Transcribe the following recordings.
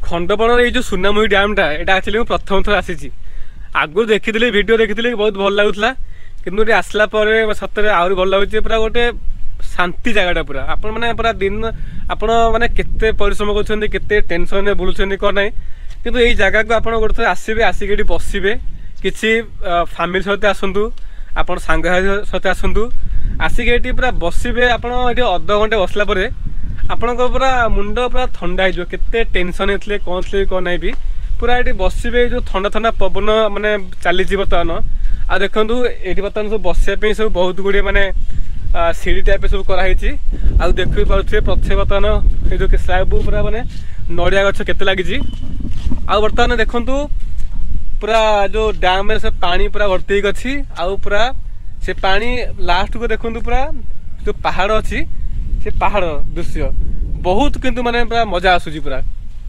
खंडपड़ार ये जो सुनामुही डैमटा यहाँ एक्चुअली प्रथम थर आसी आगु देखी वीडियो देखी बहुत भल लगुला कि आसला सतरे आहरी भल लगे पूरा गोटे शांति जगटा पूरा आपण मैंने पूरा दिन आपण मैंने केते परिश्रम करते टेंशन बुलूं कौन ना कि यही जगह को आप गोटे आसबे आसिक बसबे किसी फैमिली सहित आसतु आप सांग सहित आसतु आसिक ये पूरा बसबे आप अध घंटे बसला आपण पूरा मुंड पूरा ठंडा हो केते टेंशन होते कौन थे कौन ना भी पूरा ये बसबे जो ठंडा ठंडा पवन माने चली बर्तमान आ देखु ये बर्तमान सब बसापी सब बहुत गुड़े माने सीढ़ी टाइप सब कराई देखी पारे पछे बर्तमान ये जो स्लैब पूरा माने नड़िया गछ केते लगी बर्तमान देखु पूरा जो डैम से पानी पूरा भर्ती अच्छी आउ पूरा से पानी लास्ट को देखु पूरा जो पहाड़ अच्छी से पहाड़ दृश्य बहुत किंतु माने पूरा मजा आसूची पूरा।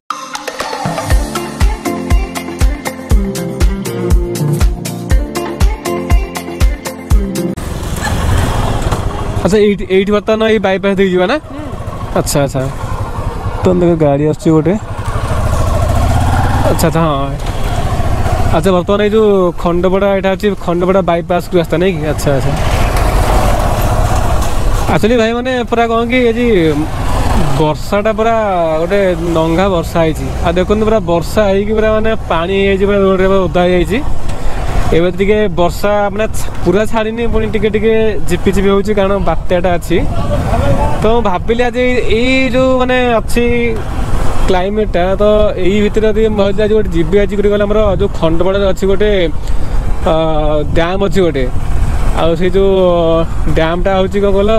अच्छा ये बर्तमान ये बाईपास देख जावा ना। अच्छा अच्छा तो देख गाड़ी आस गोटे। अच्छा अच्छा हाँ अच्छा बर्तमान ये जो खंडपड़ा यहाँ अच्छी खंडपड़ा बाईपास को रास्ता नहीं कि। अच्छा अच्छा एक्चुअली भाई मैंने पूरा कौन कि ये वर्षाटा पूरा गोटे नंगा वर्षा है देखो पूरा वर्षा है पूरा माने पानी रोड ओदा हो टे वर्षा मैंने पूरा छाड़नी पुणी टे झिपी झिपी हो कारण बात्याटा अच्छी तो भाविली आज ये जो मैंने अच्छी क्लाइमेटा तो यही भितर आज गोटे जीवी आज गला जो खंडपड़ा अच्छी गोटे डैम अच्छी गोटे आ जो डैमटा हूँ कौन कल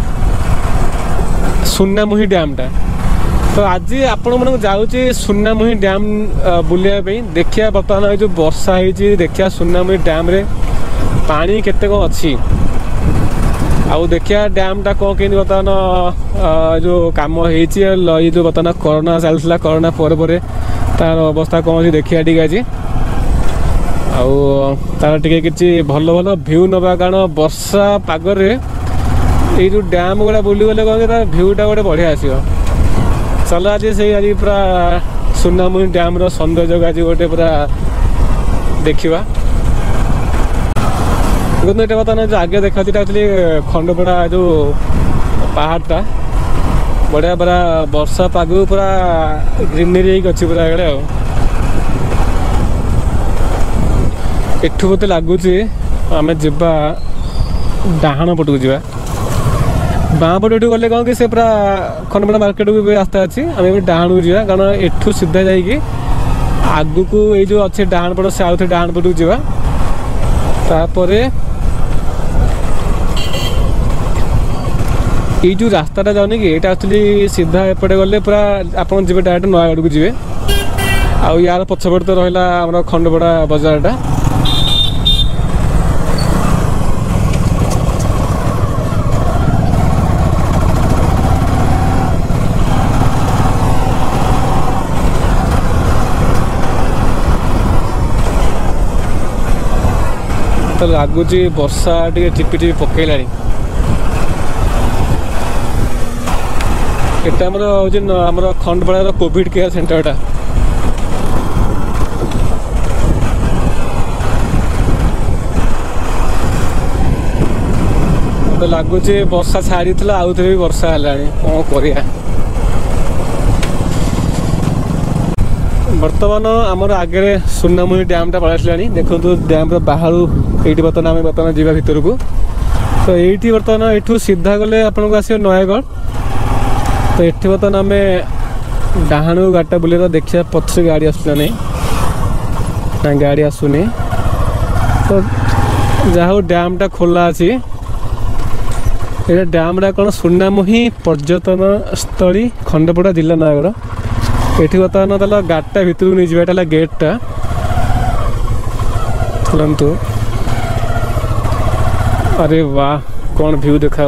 सुनामुही डैमटा तो आज आपण मन जाऊँगी सुनामुही डैम बुलायापी देखिया बर्तमान जो वर्षा है देखिया सुनामुही डैम रे पानी केते कौन अच्छी आउ देखिया डैमटा कौन के बर्तमान जो कम हो जो बर्तमान कोरोना चलता कोरोना पर तार अवस्था कौन अच्छी देखिया टी आज आउ तार टिके किसी भल भल भ्यू नवा कारण वर्षा पागरे ये जो डैम गुड़ा बुली गले कौन तार भ्यूटा गोटे बढ़िया आसो चलो आज से आज पूरा सुनामुही डैम रो सौंदर्य आज गोटे पूरा देखा देखो बर्तमान जो आगे देखा एक्चुअली खंडपड़ा जो पहाड़टा बढ़िया पूरा वर्षा पाग पूरा ग्रीनरी अच्छी पूरा आगे एठू मत लगुच आम जा डाहाण पटक जा बाँ पट एठू गले कौन कि से पूरा खंडपड़ा मार्केट को रास्ता अच्छी आम डाहाण को जा कारण एठू सीधा जाइए आगु को ये जो अच्छे डाहाण पट से आउ थे डाहाण पटक जा तापर ये जो रास्ताटा जाऊनी कि यहाँ एक्चुअली सीधा एपटे गले पूरा आप डायरेक्ट नयागढ़ को जी आउ यार पछपटे तो रहा आम खंडपड़ा बजारटा तो लगुच वर्षा टे टिपि टिपि पकईला एटा आमर खंडपड़ार कोविड केयर सेंटरटा तो लगुच वर्षा छाड़ी आउ थे भी वर्षा है कौन कर बर्तमान आमर आगे सुनामुही डैमटा पलैसा देखो डैम बाहर ये बर्तमान आम बर्तमान जा भर को तो ये बर्तमान यू सीधा गले आपन को आसो नयागढ़ तो ये बर्तमान आम डाहाण गाड़टा बुले देखिए पछे गाड़ी आसला ना गाड़ी आसुनी तो जहाँ डैमटा खोला अच्छी ये डैमटा कौन सुनामुही पर्यटन स्थली खंडपड़ा जिला नयागढ़ ये बर्तमान ताला गाड़टा भितर को नहीं जाटा गेटटा चलतु अरे वाह कौन व्यू देखा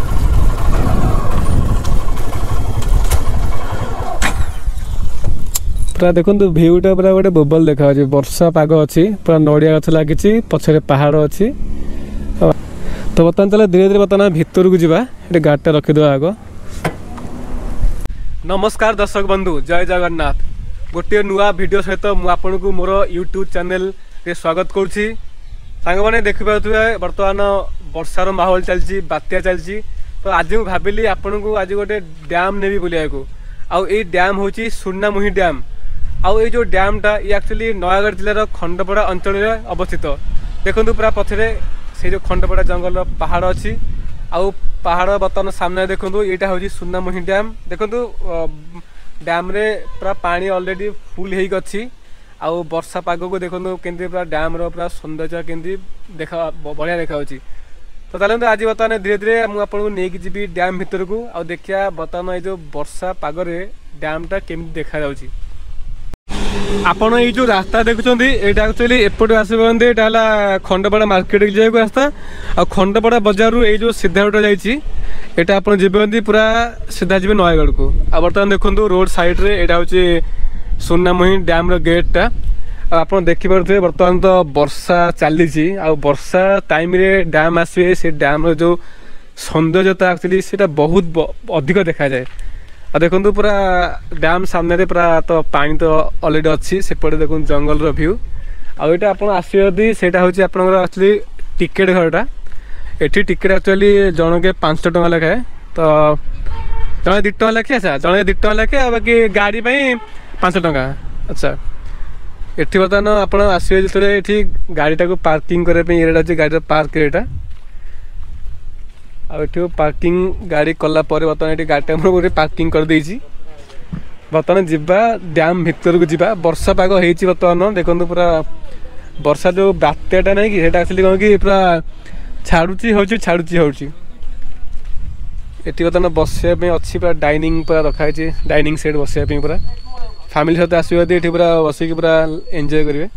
पूरा देखो भ्यूटा पूरा गोटे बोबल देखा वर्षा पाग अच्छी पूरा नड़िया गछ लगी पछरे पहाड़ अच्छी तो बर्तमान चलो धीरे धीरे बर्तमान भितर को जावा ये गाड़टा रखीद आग। नमस्कार दर्शक बंधु जय जगन्नाथ गोटे नुआ वीडियो सहित मु आपनको मोर यूट्यूब चैनल रे स्वागत करुच्ची। सांग मैंने देखिपे बर्तमान वर्षार माहौल चलती बात्या चलती तो आज मुझे भाविली आपन को आज गोटे डैम नेबी बुलिया को आउ ए डैम हूँ सुनामुही डैम आउ ये जो डैमटा ये एक्चुअली नयागढ़ जिलार खंडपड़ा अंचल अवस्थित। देखो पूरा पछरे से जो खंडपड़ा जंगल पहाड़ अच्छी आउ पहाड़ बर्तमान सामने देखो यहाँ हूँ सुनामुही डैम। देखो डैम रे पूरा पानी ऑलरेडी फुल हो अच्छी आउ वर्षा पाग को देखो केंद्र पूरा डैम रो पूरा सौंदर्य केंद्र देखा बढ़िया देखा तो चलते आज बर्तमान धीरे धीरे मुझे नहीं जी डैम भितर को आ देखिया बर्तमान ये जो वर्षा पागरे डैमटा केमी देखा जाउची। आपण ये जो रास्ता देखुं यहाँ एक्चुअली एपटे आसपे खंडपड़ा मार्केट जाए रास्ता आ खंडपड़ा बजार ये जो सीधा रोड जाटा आप जी पूरा सीधा जी नयागढ़ को आ बर्तमान देखो रोड साइड रे यहाँ हूँ सुनामुही डैम रो गेटा आप देखिपे बर्तमान तो वर्षा चली वर्षा टाइम रे डैम आसवे से डैम रो जो सौंदर्यता एक्चुअली से बहुत अधिक देखा जाए। देखो पूरा डैम सामने पूरा तो पानी तो ऑलरेडी अच्छी सेपटे देखो जंगल रो व्यू आईटा आप आसदी से एक्चुअली टिकेट घरटा एटी टिकेट एक्चुअली जनके 5 टଙ୍କା लेखाए तो जड़े 2 टଙ୍କା लेखे अच्छा जड़े 2 टଙ୍କା लेखे बाकी गाड़ी 5 टଙ୍କା। अच्छा एटी बर्तमान आप आसवे जो ये गाड़ीटा को पार्किंग करने गाड़ी पार्क एटा आठ पार्किंग गाड़ी कला बर्तमान ये गाड़ी गोटे पार्किंग कर देछि। बर्तमान जीवा डैम भितर को जीवा वर्षा पाग होती बर्तमान देखो पूरा वर्षा जो बात्याटा नहीं कि एक्चुअली कौन कि पूरा छाड़ुची होची एटी बर्तमान बसवाई अच्छी पूरा डाइनिंग पूरा रखाई डाइनिंग सेट बसवाई पूरा फैमिली सहित आसो ये पूरा बसिक पूरा एंजॉय करेंगे।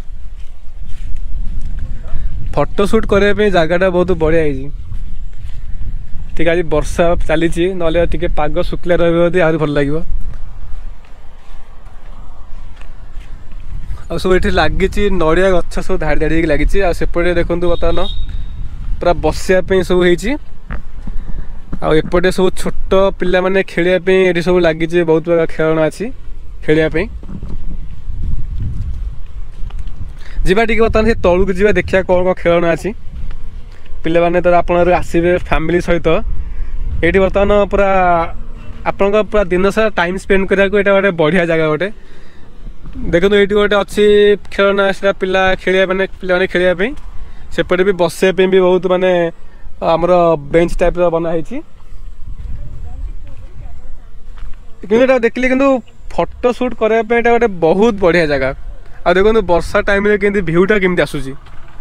फोटो शूट करने जगह बहुत बढ़िया है ठीक आज वर्षा चली ना टे पाग शुक्ला रही भल लगे आ सब ये लगी नड़िया गछ सब धाड़ी धाड़ी लगी आसपटे देखो बर्तमान पूरा बसापी सब होपटे सब छोट पिला माने खेलने ये सब लगी बहुत प्रकार खेलना अच्छी खेलने जीवा टी बर्तमान से तलू को जीवा देखिया कौन कौन खेलना अच्छी पिले माने तो आप आसवे फैमिली सहित ये बर्तमान पूरा आपण पूरा दिन सारा टाइम स्पेंड करा गोटे बढ़िया जगह गोटे देखो ये गोटे अच्छी खेलना से पिला खेलिया माने पिला माने खेलिया सेपटे भी बसापी भी बहुत माने आमर बेंच टाइप बनाई कि देखली कि फोटो शूट करने गोटे बहुत बढ़िया जगह आ देखो वर्षा टाइम रे केमती भ्यूटा केमती आसुची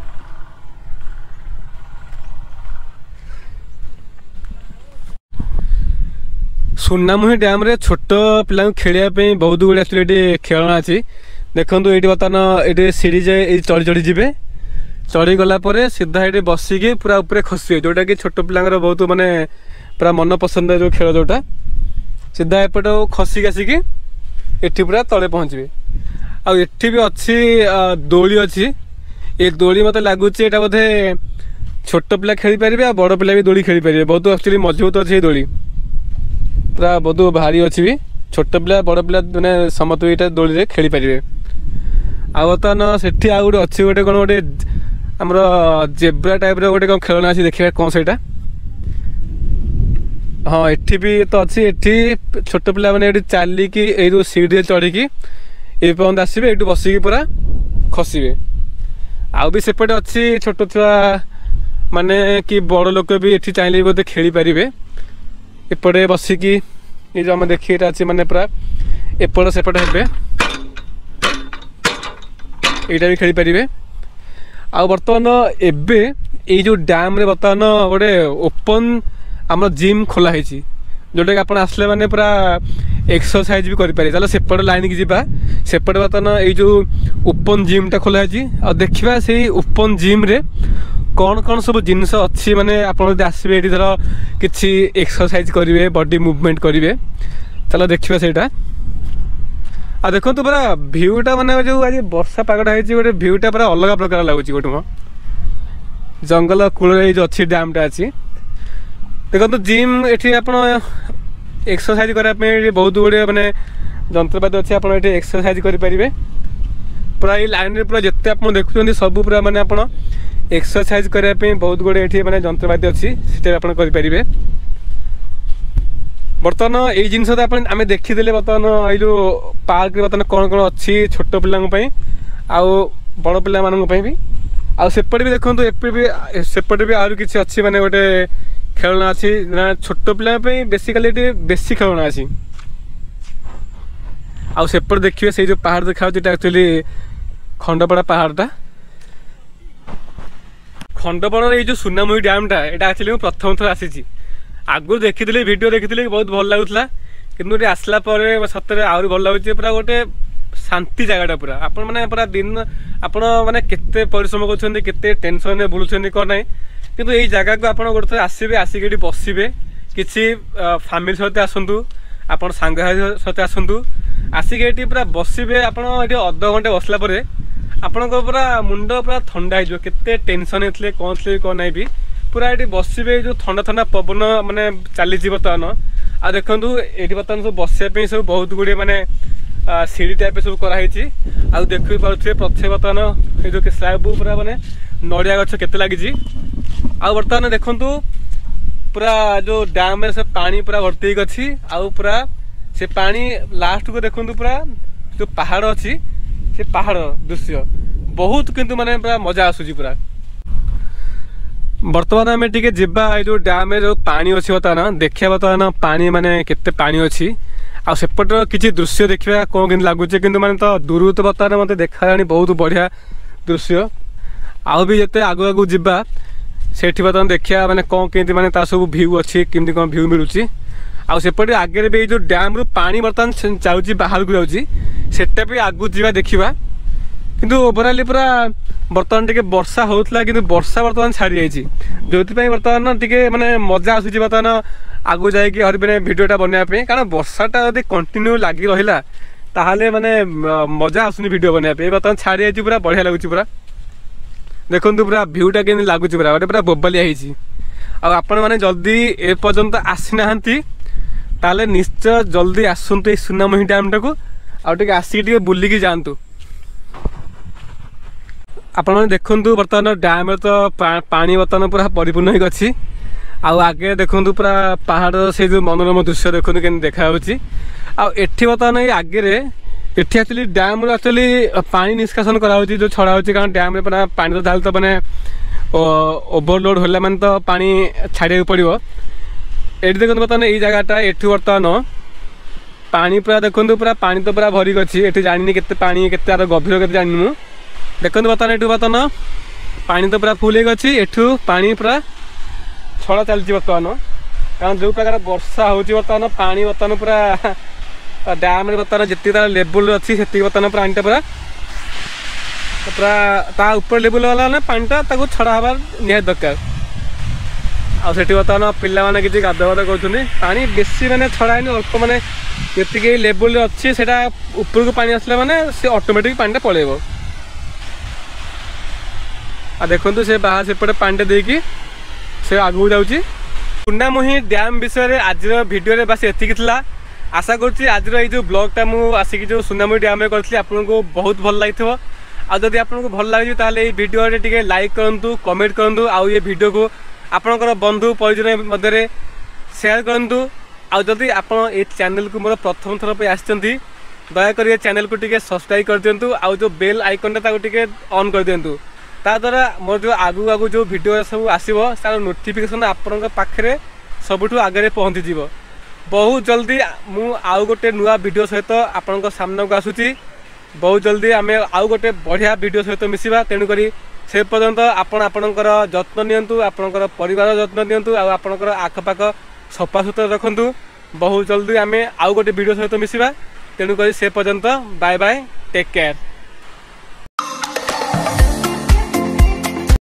सुनामुही डैम रे छोट पिला खेलने बहुत गुड़े एक्चुअली खेलना अच्छी देखो ये बर्तमान ये सीढ़ी जाए चढ़ी चढ़ी जी चढ़ी गला सीधा ये बसिकी पूरा ऊपर खसवे जोटा कि छोट पिला बहुत माने पूरा मन पसंद जो खेल जोटा सीधा एपट खसिक आसिकी एठी पूरा तले पहुँचे आठी भी अच्छी दोली अच्छी ये दोली मत लगुच बोधे छोट पिला खेली पारे आ बड़ पिला भी दोली खेली पारे बहुत एक्चुअली मजबूत अच्छी दोली पूरा बहुत भारी अच्छी भी छोट पिला बड़ पिला मैंने समस्त ये दोली रे खेली पारे आ बर्तमान से आ गोटे अच्छी गोटे कौन गोटे आमर जेब्रा टाइप गोटे कौन खेलना अच्छी देखिए कौन से हाँ एठी भी तो अच्छी एठी छोट पिला मैंने चलिकी ये सीढ़ी चढ़ी ये पर्यंत आसवे ये बसिकी पूरा खसवे आउ भी सेपटे अच्छी छोट छुआ माने कि बड़ लोक भी ये चाहिए बोधे खेली पारे एपटे बसिकी ये जो आम देखिए अच्छी माने पूरा एपट सेपट हे यहाँ भी खेली पारे आ बर्तमान एबे ये जो डैम रे बर्तमान गोटे ओपन आम जिम खोला जोटा कि आप आसले मैंने पूरा एक्सरसाइज भी करें चलो सेपट लाइन की जीवा सेपटे बर्तमान ये जो ओपन जिमटा खोला देखा से ओपन जिम रे कौन कौन सब जिनस अच्छी माने आप आसवे ये धर कि एक्सरसाइज करेंगे बॉडी मूवमेंट करेंगे चलो देखा से आ देखो तो पूरा भ्यूटा माने जो आज वर्षा पागटा है गोटे भ्यूटा पूरा अलग प्रकार लगुच गोटे जंगल कूल जो अच्छी डैमटा अच्छी देखो तो जिम ये आप एक्सरसाइज करने बहुत गुड़े माने ଯନ୍ତ୍ରପାତି ଅଛି ଆପଣ ଏଠି ଏକ୍ସରସାଇଜ କରିପାରିବେ। पूरा ये लाइन रे पूरा जिते आप देखुं सब पूरा माने आप एक्सरसाइज करने बहुत गुड़े ये माने जंत्रपाति अच्छी से आप करें। बर्तमान ये जिन आम देखीदे बर्तमान ये जो पार्क बर्तमान कौन कौन अच्छी छोट पिलांपाई आउ बड़ पिला भी आउपटे भी देखो सेपटे भी आहुरी किसी अच्छी माने गोटे खेलना अच्छी छोट पिला बेसिकाली बेसी खेलना अच्छी। आउपटे देखिए से जो पहाड़ देखा एक्चुअली खंडपड़ा पहाड़टा खंडपड़ार ये जो सुनामुही डैमटा यहाँ एक्चुअली प्रथम थर आसी आगु देखी वीडियो देखी बहुत भल लगुला कि आसला सतरे आहरी भल लगे पूरा गोटे शांति जगटा पूरा आपण मैंने पूरा दिन आपण मैंने केते परिश्रम कर टेंशन बुलूं कौन ना कि यही जगह को आप गोटे आसबे आसिक बसबे किसी फैमिली सहित आसतु आप सांग सहित आसतु आसिक ये पूरा बसबे आप अध घंटे बसला आपण पूरा मुंड पूरा ठंडा हो केते टेंशन होते कौन थे कौन ना भी पूरा ये बसबे जो ठंडा ठंडा पवन माने चली बर्तमान आ देखु ये बर्तमान सब बसापी सब बहुत गुड़े माने सीढ़ी टाइप सब कराई देखी पारे पछे बर्तमान ये जो स्लैब पूरा माने नड़िया गछ केते लगी बर्तमान देखु पूरा जो डैम से पानी पूरा भर्ती अच्छी पूरा से पानी लास्ट को देखु पूरा जो पहाड़ अच्छी से पहाड़ दृश्य बहुत किंतु माने पूरा मजा आसूची पूरा। बर्तमान आम टे जा जो डैम जो पानी अच्छी बर्तमान देखा बर्तमान पानी माने केते पानी अच्छी आसेपट किसी दृश्य देखा कौन कि लगुच कि मैंने तो दूर तो बर्तमान मत देखा बहुत बढ़िया दृश्य आउ भी जिते आगु आगु जा से बर्तमान देखा मैंने कौन केमती माने सब भ्यू अच्छी केमती कौन भ्यू मिलूँ आउपटे आगे भी जो डैम रु पानी बर्तमान जाऊँगी बाहर को जाटा भी आगु जा देखा किंतु ओवराली पूरा बर्तमान टे वर्षा होता कि वर्षा बर्तमान छाड़ी जाइए जो बर्तमान टे माने मजा आसूँ बर्तमान आगु जाकि हर भिडियोटा बनापी कारण वर्षाटा जब कंटिन्यू लगी रहा ताहले माने मजा आसुनी भिडियो बनापी बर्तमान छाड़ी जाइए पूरा बढ़िया लगुच पूरा देखो पूरा भ्यूटा के लगुच पूरा गोटे पूरा बोबालिया आपण मैंने जल्दी ए पर्यंत आसी ना ताले निश्चय जल्दी आसतु ये सुनामुही डैम टाक आसिक बुलिकी जातु आपण मैंने देखु बर्तमान डैम तो पानी बर्तमान पूरा परिपूर्ण हो अच्छी आगे देखु पूरा पहाड़ से जो मनोरम दृश्य देखो के देखा एठी बर्तमान ये आगे एठी एक्चुअली डैम एक्चुअली पानी निष्कासन करा जो छड़ा हो कारण डैम रे पानी तो ढाल तो मैंने ओभरलोड होला माने तो पानी छाड़िया पड़ो ये देखो बर्तमान ये जगहटा एठू बर्तमान पानी पूरा देखो पूरा पानी तो पूरा भरिक अच्छी ये जानी के पानी के गभीर के जानी मु देखो बर्तमान एठू बर्तमान पानी तो पूरा फुल अच्छी एठू पानी पूरा छड़ा चलती बर्तमान कारण जो प्रकार वर्षा होची बर्तमान पानी बर्तमान पूरा डैम रे बर्तमान जितनी तार लेवल अच्छी से बर्तमान पानीटा पूरा पूरा ता ऊपर लेवल वाला पानीटा छड़ा हबार निहाती दरकार आठी बर्तमान पिला मैंने किसी गाधुआधा कर पानी बेसी मैंने छड़ाएनि अल्प मैंने जी लेवल अच्छी से ऊपर को पानी आसला मैंने से ऑटोमेटिक पानीटा पलैब आ देखो से बाहर सेपटे पानीटा देकी से आगू जाऊँगी सुनामुही डैम विषय आज भिडियो बास एतिक आशा करुँच आज जो ब्लॉगटा मुझे आसिक जो सुनामुही डैम करी आपको बहुत भल लगी आदि आपको भल लगे ताले ये भिडियो टे लाइक करूँ कमेंट करूँ आउ ये भिडियो को आपणकर बंधु परिजन मध्य सेयार करूँ आदि आप चैनल को मोर प्रथम थर पर आसती दयाकोर ये चैनल को टे सब्सक्राइब कर दिंतु आउ जो बेल आइकनटा टे ऑन कर दिंतु ता द्वारा मोर जो आगु आगु जो भिडियो सब आसो तार नोटिफिकेशन आपण पाखे सबुठ आगे पहुँची बहुत जल्दी मु आउ गोटे नुआ भिडियो सहित आपण सामना को आसूची बहुत जल्दी आम आउ गोटे बढ़िया भिडियो सहित मिसिबा तेणुक से पर्यंत आपणकर जत्न नियंतु आपणकर परिवार जत्न नियंतु आपणकर आखपाख सफा सुतरा रखंतु बहुत जल्दी आम आउ गोटे भिडियो सहित मिसिबा तेणुक से पर्यंत बाय बाय टेक केयर।